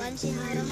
Apaan sih haram?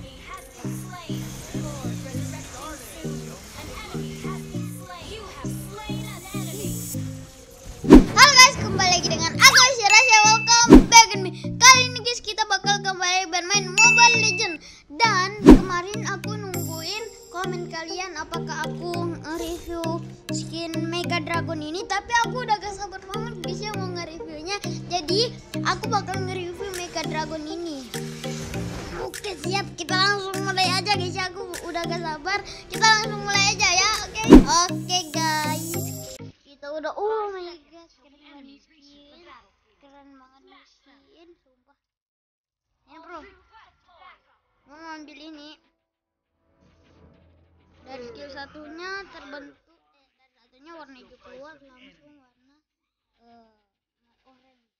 Halo guys, kembali lagi dengan aku Rasya. Welcome back in me. Kali ini guys kita bakal kembali bermain Mobile Legends. Dan kemarin aku nungguin komen kalian apakah aku nge-review skin Mega Dragon ini, tapi aku udah gak sabar banget guys ya mau nge-reviewnya. Jadi aku bakal nge-review Mega Dragon ini. Oke siap, kita langsung mulai aja guys ya. Aku udah gak sabar, kita langsung mulai aja ya. Oke guys, kita udah, oh my god, keren banget skin, keren banget nih skin, sumpah ya bro. Mau ambil ini dari skill satunya terbentuk dari satunya warna hijau keluar langsung warna orange.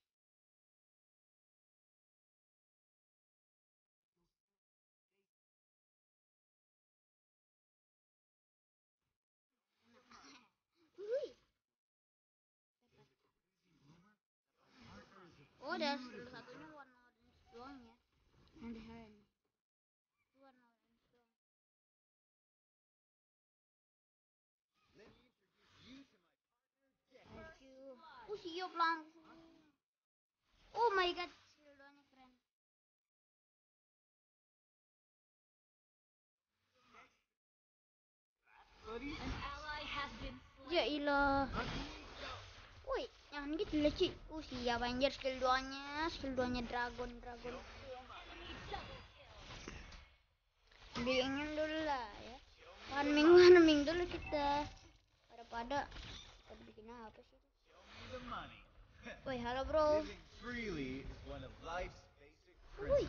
Oh, dari skill satunya warna orange doang ya. Ada warna orange doang. Oh siap langsung. Oh my god, skill 2-nya keren. Ya ilah. Woi, jangan gitu lah Ci. Siap anjir skill 2-nya dragon. Bilangin dulu lah ya. Farming dulu kita. Pada bikin apa sih? Woi, halo bro. Woi.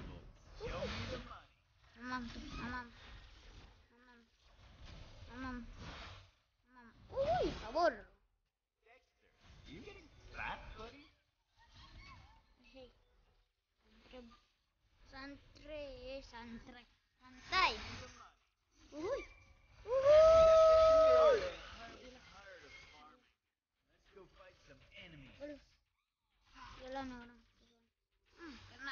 Mamam. Woi, kabur. Hei, santai. Woi. Aduh, jalan orang. Kena.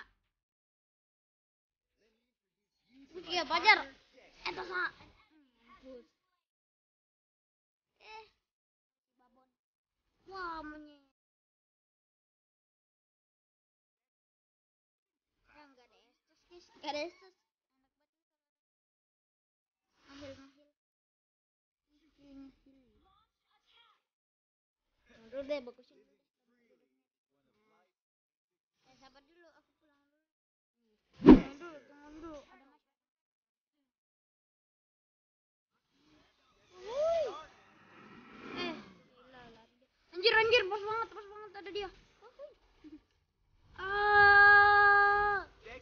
Iya, pajar. Eta sa. Mampus. Babon. Wah, menye. Ya enggak ada estus, guys. Enggak ada estus. Mahil. Udah deh, bagusin dulu deh. Sabar dulu, aku pulang dulu. Tunggu dulu. Ada mas. Gila lari dia. Anjir, pas banget ada dia. Ah.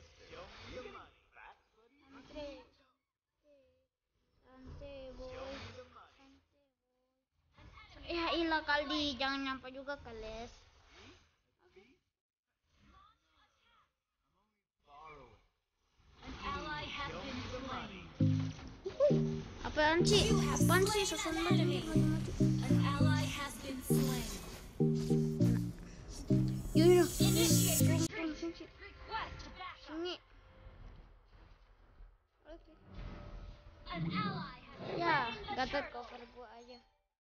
Santai, boy. Ya ilah kali, jangan nyampe juga kales. Apaan sih susun banget nih. Yuk. Sini. Oke. Ya, gatot cover gua aja.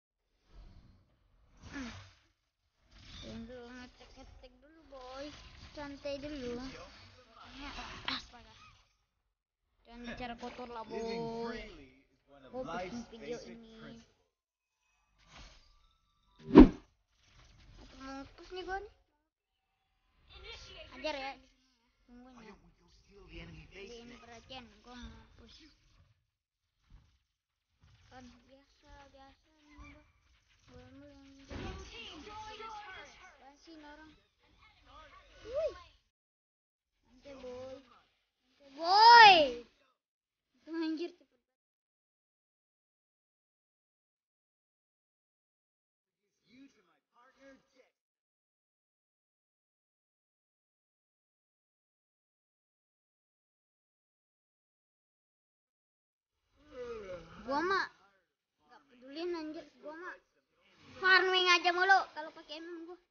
Jangan dulu ngetek dulu boy, santai dulu. Astaga. Jangan bicara kotor lah boy. Mau bikin video ini. Aku mau ngepus nih gua nih. Ajar ya. Tunggunya. Jadiin perhatian, gua mau ngepus. Kan biasa nih gua yang bansin orang. Santai boy. Itu anjir cepet. Gua mah gak pedulin anjir, gua mah farming aja mulu kalau pakai MM gua.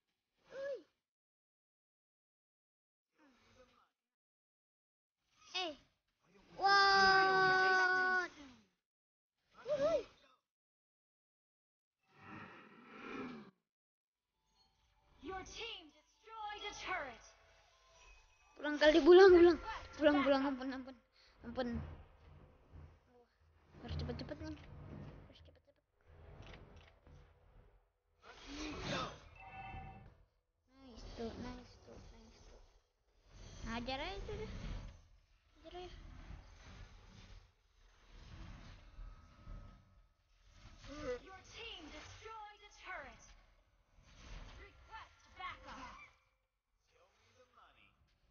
Pulang kali, pulang, ampun. Harus cepet-cepet nih. Nice tuh. Hajar aja itu dah. Hajar aja. Your team destroyed a turret. Request backup. Show me the money.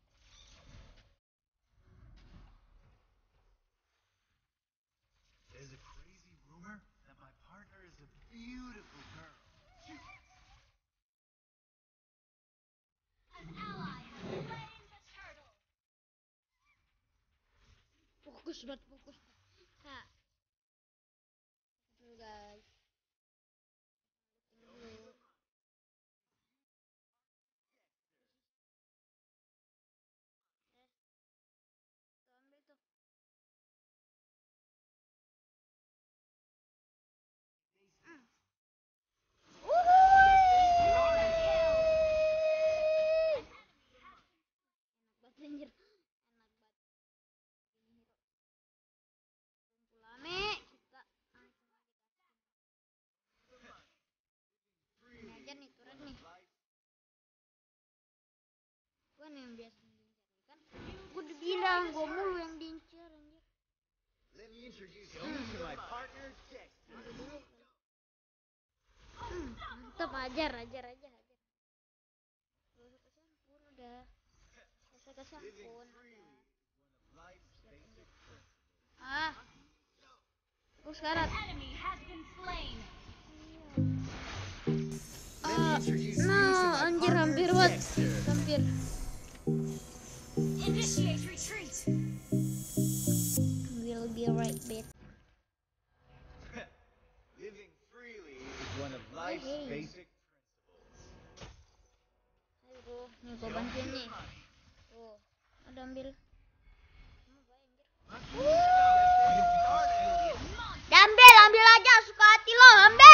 There's a crazy rumor that my partner is a beautiful girl. An ally has slain the turtle. Fokus. Nah. Dulu guys. Dulu. Ambil tuh. Enak banget anjir. Lame kita ini aja nih turret nih. Gua nih yang biasa diincar kan. Gua udah bilang gua mulu yang diincar anjir. Let me introduce you to my partner, Dexter. Mantap, ajar. Udah. Kasih ampun. Ah, aku sekarang. Enemy has been slain. Nah, anjir hampir banget. Hampir. Initiate retreat. Will be right back. Living freely is one of life's basic principles. Ayo, nih gua bantuin nih. Tuh, ada ambil. Ambil aja, suka hati lo,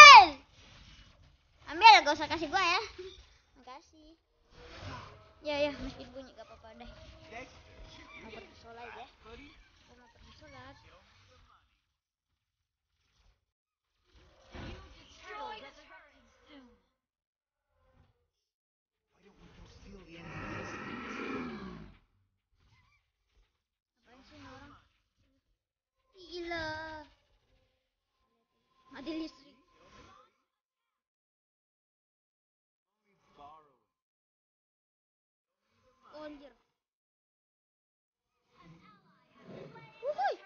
ambil, gak usah kasih gua ya. Makasih. Ya, meski bunyi gak apa-apa deh. Mau pergi sholat ya. Gua mau pergi sholat. Destroy the turret soon. Why don't we go steal the enemy's Apaan sih ini orang? Gila. Mati listrik. Oh, anjir. Wuhui.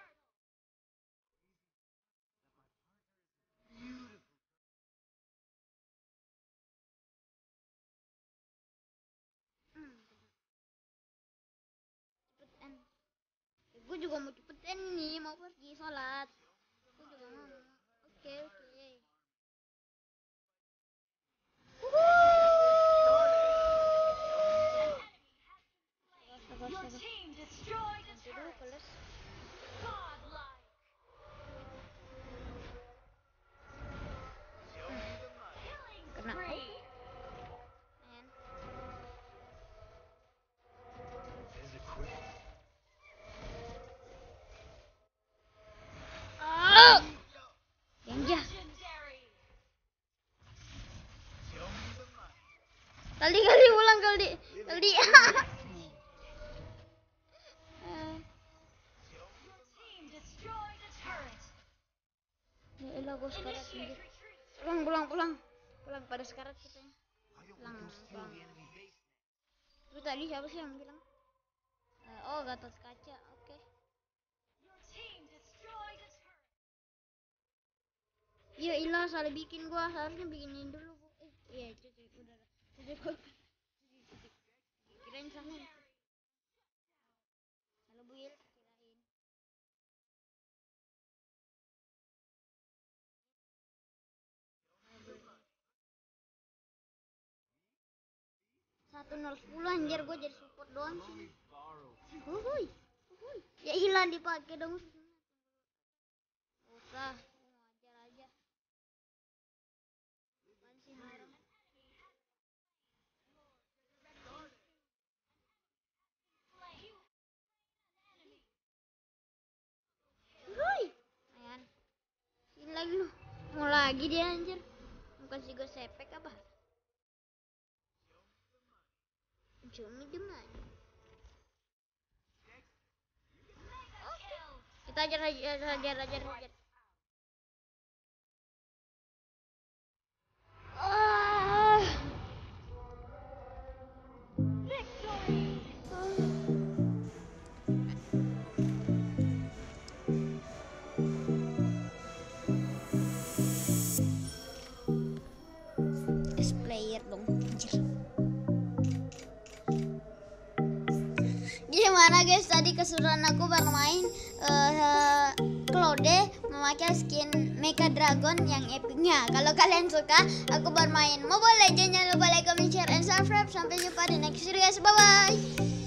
Cepetan. Gue juga mau cepetan nih, mau pergi sholat. Gue juga mau. Oke. Your team destroyed a Dulu turret. kelas. Godlike. Killing Kena. spree. Men. There's a quick. Genja. Legendary. Show me the money. Kali ulang kali. Your team destroyed a turret. Ya elah, gue sekarat Initiate anjir. retreat. Pulang pada sekarat kita. Why don't we go steal the enemy base? Itu tadi siapa sih yang bilang? Oh, Gatot Kaca. Oke. Your team destroyed a turret. Ya ilah, salah bikin gua. Harusnya bikinin dulu. Iya, itu udah. Kirain sama. Halo, Buil. Kirain. Satu nol 10 anjir, gua jadi support doang sih. Wuhui. Ya ilah, dipakai dong. Usah, ngajar aja. Apaan sih orang? lagi dia anjir. Bukan si gue sepek apa? Cumi cuman. Oke. Kita ajar. Ah. Player dong anjir. Gimana guys, tadi keseruan aku bermain Claude memakai skin Mecha Dragon yang epicnya. Kalau kalian suka aku bermain Mobile Legends, jangan lupa like, comment, share, and subscribe. Sampai jumpa di next video guys, bye bye.